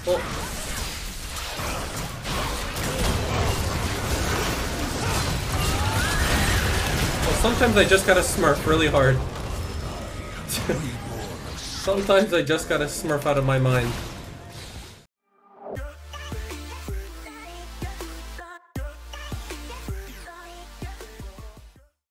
Oh. Well, sometimes I just gotta smurf really hard. Sometimes I just gotta smurf out of my mind.